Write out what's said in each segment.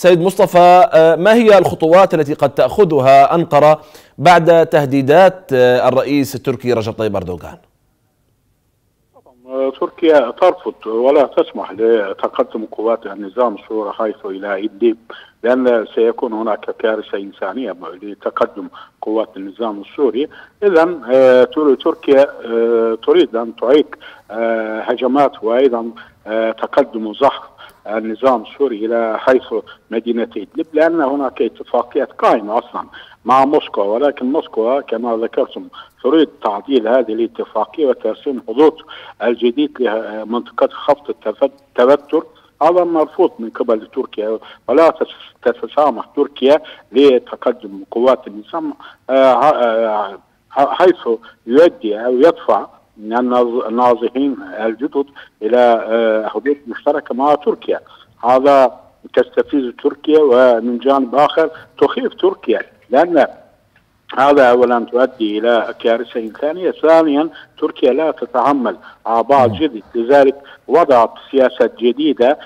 سيد مصطفى، ما هي الخطوات التي قد تأخذها أنقرة بعد تهديدات الرئيس التركي رجب طيب أردوغان؟ تركيا ترفض ولا تسمح لتقدم قوات النظام السوري حيث إلى إدلب، لأن سيكون هناك كارثة إنسانية لتقدم قوات النظام السوري. إذا تركيا تريد أن تعيق هجمات وأيضا تقدم زحف النظام السوري إلى حيث مدينة إدلب، لأن هناك اتفاقيات قائمة أصلا مع موسكو، ولكن موسكو كما ذكرتم تريد تعديل هذه الاتفاقية وترسيم حدود الجديد لمنطقة خفض التوتر. هذا مرفوض من قبل تركيا، ولا تتسامح تركيا لتقدم قوات النظام حيث يؤدي أو يدفع النازحين الجدد إلى حدود مشتركة مع تركيا. هذا تستفز تركيا، ومن جانب آخر تخيف تركيا، لأن هذا أولا تؤدي إلى كارثة إنسانية. ثانيا تركيا لا تتحمل أعباء جديد، لذلك وضعت سياسة جديدة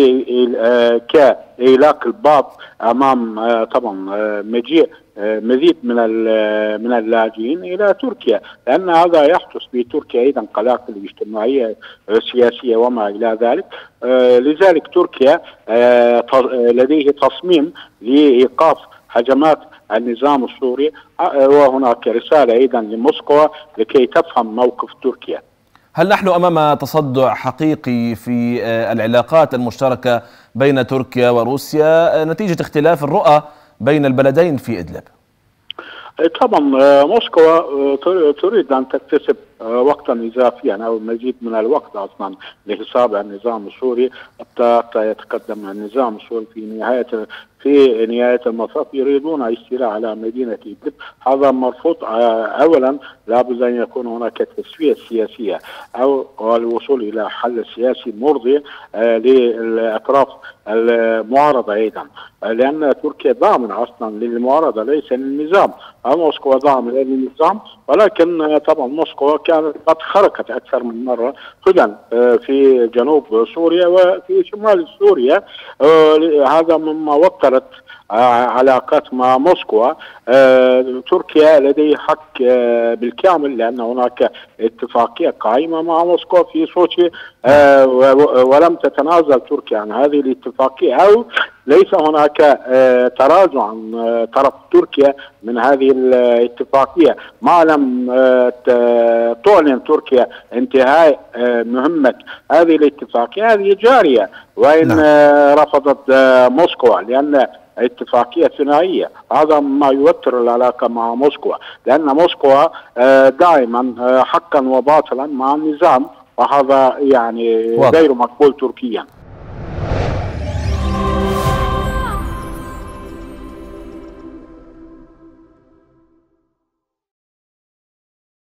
كإغلاق الباب أمام طبعا مجيء مزيد من اللاجئين إلى تركيا، لأن هذا يحدث في تركيا أيضا قلاقل اجتماعية سياسية وما إلى ذلك. لذلك تركيا لديه تصميم لإيقاف هجمات النظام السوري، وهناك رسالة أيضا لموسكو لكي تفهم موقف تركيا. هل نحن أمام تصدع حقيقي في العلاقات المشتركة بين تركيا وروسيا نتيجة اختلاف الرؤى بين البلدين في إدلب؟ طبعا موسكو تريد أن تكتسب وقتا إضافيا أو مزيد من الوقت أصلا لحساب النظام السوري حتى يتقدم النظام السوري في نهاية المطاف. يريدون الاستيلاء على مدينة إدلب، هذا مرفوض. أولا لابد أن يكون هناك تسوية سياسية أو الوصول إلى حل سياسي مرضي للأطراف المعارضة أيضا، لأن تركيا ضامنة أصلا للمعارضة ليس للنظام. موسكو ضامنة للنظام، ولكن طبعا موسكو كانت قد خرقت أكثر من مرة خلال في جنوب سوريا وفي شمال سوريا. هذا مما وترت علاقات مع موسكو. تركيا لديه حق بالكامل، لأن هناك اتفاقية قائمة مع موسكو في سوتشي، ولم تتنازل تركيا عن هذه الاتفاقية، أو ليس هناك تراجع عن طرف تركيا من هذه الاتفاقية ما لم تعلن تركيا انتهاء مهمة هذه الاتفاقية. هذه جارية، وإن رفضت موسكو لأن اتفاقية ثنائية. هذا ما يوتر العلاقة مع موسكو، لأن موسكو دائما حقا وباطلا مع النظام، وهذا يعني غير مقبول تركيا.